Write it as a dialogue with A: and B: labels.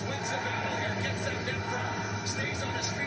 A: wins the battle here, gets that net front, stays on his feet.